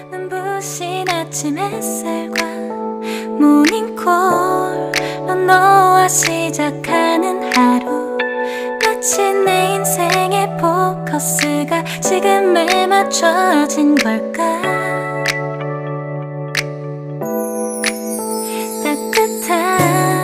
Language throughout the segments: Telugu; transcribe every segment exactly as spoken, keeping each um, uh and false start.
눈부신 아침 햇살과 모닝콜로 너와 시작하는 하루 마치 내 인생의 포커스가 지금에 맞춰진 걸까 따뜻한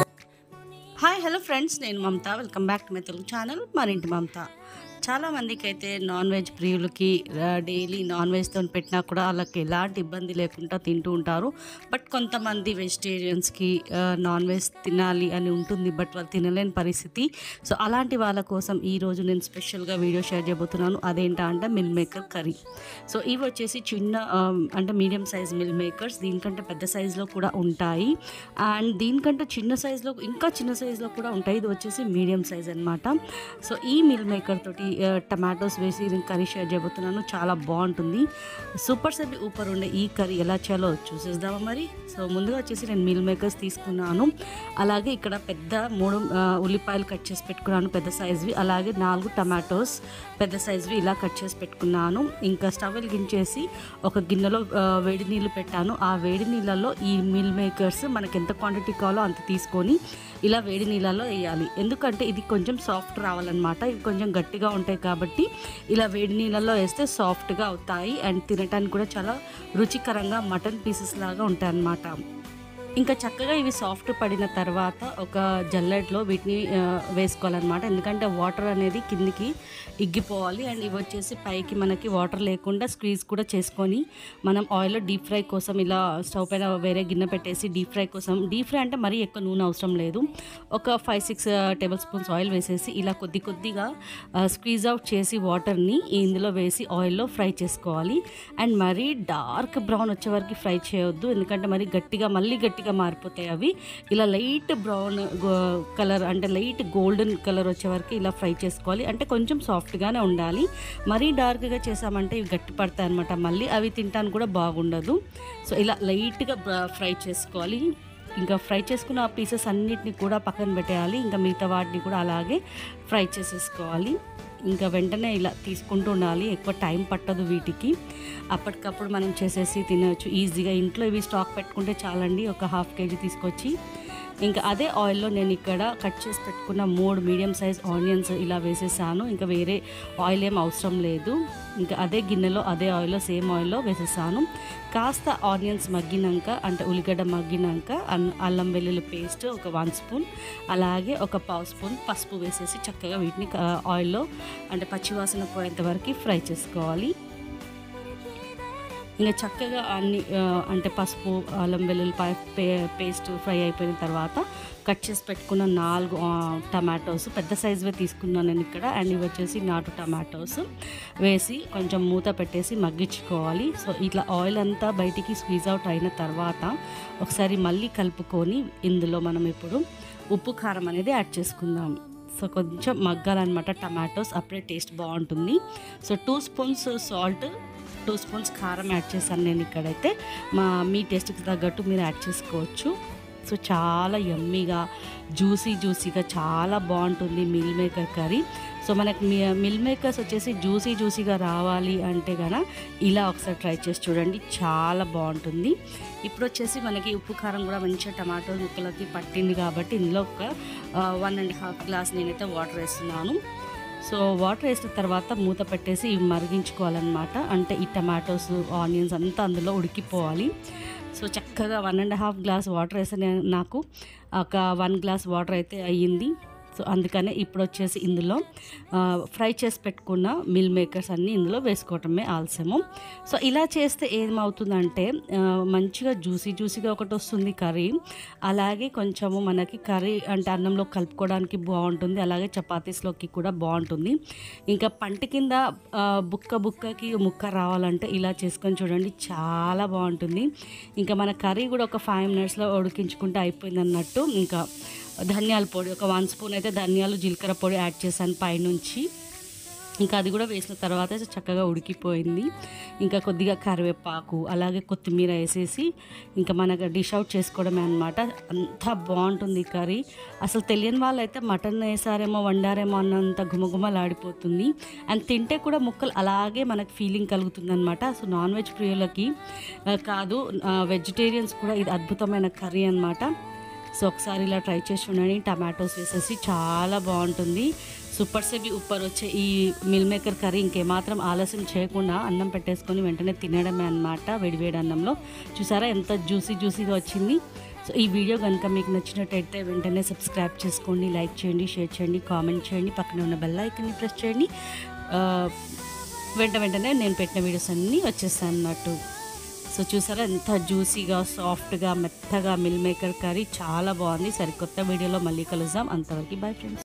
హాయ్ హలో ఫ్రెండ్స్, నేను Mamata. Welcome back to my Telugu channel మరింటి మమత. చాలా మందికి అయితే నాన్ వెజ్ ప్రియులకి డైలీ నాన్ వెజ్తో పెట్టినా కూడా వాళ్ళకి ఎలాంటి ఇబ్బంది లేకుండా తింటూ ఉంటారు. బట్ కొంతమంది వెజిటేరియన్స్కి నాన్ వెజ్ తినాలి అని ఉంటుంది, బట్ వాళ్ళు తినలేని పరిస్థితి. సో అలాంటి వాళ్ళ కోసం ఈరోజు నేను స్పెషల్గా వీడియో షేర్ చేయబోతున్నాను. అదేంటా అంటే మిల్ మేకర్ కర్రీ. సో ఇవి వచ్చేసి చిన్న అంటే మీడియం సైజ్ మిల్ మేకర్స్. దీనికంటే పెద్ద సైజులో కూడా ఉంటాయి, అండ్ దీనికంటే చిన్న సైజులో ఇంకా చిన్న సైజులో కూడా ఉంటాయి. ఇది వచ్చేసి మీడియం సైజ్ అనమాట. సో ఈ మిల్ మేకర్ తోటి టమాటోస్ వేసి నేను కర్రీ షేర్ చేయబోతున్నాను. చాలా బాగుంటుంది. సూపర్ సెబి ఊపర్ ఉండే ఈ కర్రీ ఎలా చేయాలో చూసేద్దామా మరి. సో ముందుగా వచ్చేసి నేను మిల్ మేకర్స్ తీసుకున్నాను. అలాగే ఇక్కడ పెద్ద మూడు ఉల్లిపాయలు కట్ చేసి పెట్టుకున్నాను పెద్ద సైజువి. అలాగే నాలుగు టమాటోస్ పెద్ద సైజువి ఇలా కట్ చేసి పెట్టుకున్నాను. ఇంకా స్టవ్ వెలిగించేసి ఒక గిన్నెలో వేడి నీళ్ళు పెట్టాను. ఆ వేడి నీళ్ళలో ఈ మిల్ మేకర్స్ మనకి ఎంత క్వాంటిటీ కావాలో అంత తీసుకొని ఇలా వేడి నీళ్ళలో వేయాలి. ఎందుకంటే ఇది కొంచెం సాఫ్ట్ రావాలన్నమాట. ఇది కొంచెం గట్టిగా ఉంటాయి కాబట్టి ఇలా వేడి నీళ్ళల్లో వేస్తే సాఫ్ట్గా అవుతాయి, అండ్ తినడానికి కూడా చాలా రుచికరంగా మటన్ పీసెస్ లాగా ఉంటాయి అన్నమాట. ఇంకా చక్కగా ఇవి సాఫ్ట్ పడిన తర్వాత ఒక జల్లెట్లో వీటిని వేసుకోవాలన్నమాట. ఎందుకంటే వాటర్ అనేది కిందికి ఇగ్గిపోవాలి, అండ్ ఇవి వచ్చేసి పైకి మనకి వాటర్ లేకుండా స్క్వీజ్ కూడా చేసుకొని మనం ఆయిల్లో డీప్ ఫ్రై కోసం ఇలా స్టవ్ పైన వేరే గిన్నె పెట్టేసి డీప్ ఫ్రై కోసం, డీప్ ఫ్రై అంటే మరీ ఎక్కువ నూనె అవసరం లేదు, ఒక five six tablespoons oil వేసేసి ఇలా కొద్ది కొద్దిగా స్క్వీజ్ అవుట్ చేసి వాటర్ని ఇందులో వేసి ఆయిల్లో ఫ్రై చేసుకోవాలి. అండ్ మరీ డార్క్ బ్రౌన్ వచ్చే వరకు ఫ్రై చేయొద్దు, ఎందుకంటే మరీ గట్టిగా మళ్ళీ గట్టిగా మారిపోతాయి అవి. ఇలా లైట్ బ్రౌన్ కలర్ అంటే లైట్ గోల్డెన్ కలర్ వచ్చే వరకు ఇలా ఫ్రై చేసుకోవాలి. అంటే కొంచెం సాఫ్ట్గానే ఉండాలి. మరీ డార్క్గా చేసామంటే ఇవి గట్టి పడతాయి అనమాట, మళ్ళీ అవి తినడానికి కూడా బాగుండదు. సో ఇలా లైట్గా ఫ్రై చేసుకోవాలి. ఇంకా ఫ్రై చేసుకున్న ఆ పీసెస్ అన్నిటిని కూడా పక్కన పెట్టేయాలి. ఇంకా మిగతా వాటిని కూడా అలాగే ఫ్రై చేసేసుకోవాలి. ఇంకా వెంటనే ఇలా తీసుకుంటూ ఉండాలి, ఎక్కువ టైం పట్టదు వీటికి. అప్పటికప్పుడు మనం చేసేసి తినవచ్చు ఈజీగా. ఇంట్లో ఇవి స్టాక్ పెట్టుకుంటే చాలండి, ఒక హాఫ్ కేజీ తీసుకొచ్చి. ఇంకా అదే ఆయిల్లో నేను ఇక్కడ కట్ చేసి పెట్టుకున్న మూడు మీడియం సైజ్ ఆనియన్స్ ఇలా వేసేసాను. ఇంకా వేరే ఆయిల్ ఏం అవసరం లేదు. ఇంకా అదే గిన్నెలో అదే ఆయిల్లో సేమ్ ఆయిల్లో వేసేసాను. కాస్త ఆనియన్స్ మగ్గినాక అంటే ఉల్లిగడ్డ మగ్గినాక అల్లం వెల్లుల్లి పేస్ట్ ఒక వన్ స్పూన్, అలాగే ఒక పావు స్పూన్ పసుపు వేసేసి చక్కగా వీటిని ఆయిల్లో అంటే పచ్చివాసన పోయేంత వరకు ఫ్రై చేసుకోవాలి. ఇంకా చక్కగా అన్ని అంటే పసుపు అల్లం వెల్లుల్లిపాయ పే పేస్ట్ ఫ్రై అయిపోయిన తర్వాత కట్ చేసి పెట్టుకున్న నాలుగు టమాటోస్ పెద్ద సైజువే తీసుకున్నాను నేను ఇక్కడ, అండ్ ఇవి వచ్చేసి నాటు టమాటోస్ వేసి కొంచెం మూత పెట్టేసి మగ్గించుకోవాలి. సో ఇట్లా ఆయిల్ అంతా బయటికి స్క్వీజ్ అవుట్ అయిన తర్వాత ఒకసారి మళ్ళీ కలుపుకొని ఇందులో మనం ఇప్పుడు ఉప్పు కారం అనేది యాడ్ చేసుకుందాం. సో కొంచెం మగ్గాలన్నమాట టమాటోస్, అప్పుడే టేస్ట్ బాగుంటుంది. So two spoons salt, two spoons కారం యాడ్ చేశాను నేను ఇక్కడైతే. మా మీ టేస్ట్కి తగ్గట్టు మీరు యాడ్ చేసుకోవచ్చు. సో చాలా యమ్మీగా జ్యూసీ జ్యూసీగా చాలా బాగుంటుంది మిల్ మేకర్ కర్రీ. సో మనకి మిల్ మేకర్స్ వచ్చేసి జ్యూసీ జ్యూసీగా రావాలి అంటే కనుక ఇలా ఒకసారి ట్రై చేసి చూడండి, చాలా బాగుంటుంది. ఇప్పుడు వచ్చేసి మనకి ఉప్పు కారం కూడా మంచిగా టమాటో ముక్కలకి పట్టింది కాబట్టి ఇందులో ఒక వన్ అండ్ హాఫ్ గ్లాస్ నేనైతే వాటర్ వేస్తున్నాను. సో వాటర్ వేసిన తర్వాత మూత పెట్టేసి ఇవి మరిగించుకోవాలన్నమాట. అంటే ఈ టమాటోస్ ఆనియన్స్ అంతా అందులో ఉడికిపోవాలి. సో చక్కగా one and half glass water వేస్తే నాకు ఒక వన్ గ్లాస్ వాటర్ అయితే అయ్యింది. సో అందుకనే ఇప్పుడు వచ్చేసి ఇందులో ఫ్రై చేసి పెట్టుకున్న మిల్ మేకర్స్ అన్నీ ఇందులో వేసుకోవటమే ఆలస్యము. సో ఇలా చేస్తే ఏమవుతుందంటే మంచిగా జ్యూసీ జ్యూసీగా ఒకటి వస్తుంది కర్రీ, అలాగే కొంచెము మనకి కర్రీ అంటే అన్నంలో కలుపుకోవడానికి బాగుంటుంది, అలాగే చపాతీస్లోకి కూడా బాగుంటుంది. ఇంకా పంట కింద బుక్క బుక్కకి ముక్క రావాలంటే ఇలా చేసుకొని చూడండి, చాలా బాగుంటుంది. ఇంకా మన కర్రీ కూడా ఒక ఫైవ్ మినిట్స్లో ఉడికించుకుంటే అయిపోయింది అన్నట్టు. ఇంకా ధనియాల పొడి ఒక వన్ స్పూన్ అయితే ధనియాలు జీలకర్ర పొడి యాడ్ చేశాను పైనుంచి. ఇంకా అది కూడా వేసిన తర్వాత చక్కగా ఉడికిపోయింది. ఇంకా కొద్దిగా కరివేపాకు అలాగే కొత్తిమీర వేసేసి ఇంకా మనకు డిష్ అవుట్ చేసుకోవడమే అనమాట. అంత బాగుంటుంది కర్రీ. అసలు తెలియని వాళ్ళైతే మటన్ వేసారేమో వండారేమో అన్నంత గుమగుమలాడిపోతుంది. అండ్ తింటే కూడా ముక్కలు అలాగే మనకు ఫీలింగ్ కలుగుతుంది అనమాట. సో నాన్ వెజ్ ప్రియులకి కాదు, వెజిటేరియన్స్ కూడా ఇది అద్భుతమైన కర్రీ అనమాట. సో ఒకసారి ఇలా ట్రై చేసి ఉండండి. టమాటోస్ వేసేసి చాలా బాగుంటుంది. సూపర్ సే బి ఉప్పర్ వచ్చే ఈ మిల్ మేకర్ కర్రీ ఇంకేమాత్రం ఆలస్యం చేయకుండా అన్నం పెట్టేసుకొని వెంటనే తినడమే అనమాట. వేడివేడి అన్నంలో చూసారా ఎంత జ్యూసీ జ్యూసీగా వచ్చింది. సో ఈ వీడియో కనుక మీకు నచ్చినట్టయితే వెంటనే సబ్స్క్రైబ్ చేసుకోండి, లైక్ చేయండి, షేర్ చేయండి, కామెంట్ చేయండి, పక్కన ఉన్న బెల్ ఐకాన్ని ప్రెస్ చేయండి. వెంట వెంటనే నేను పెట్టిన వీడియోస్ అన్నీ వచ్చేస్తాయి అన్నట్టు. సో చూసారా ఎంత జ్యూసీగా సాఫ్ట్గా మెత్తగా మిల్ మేకర్ కర్రీ చాలా బాగుంది. సరికొత్త వీడియోలో మళ్ళీ కలుద్దాం. అంతవరకు బాయ్ ఫ్రెండ్స్.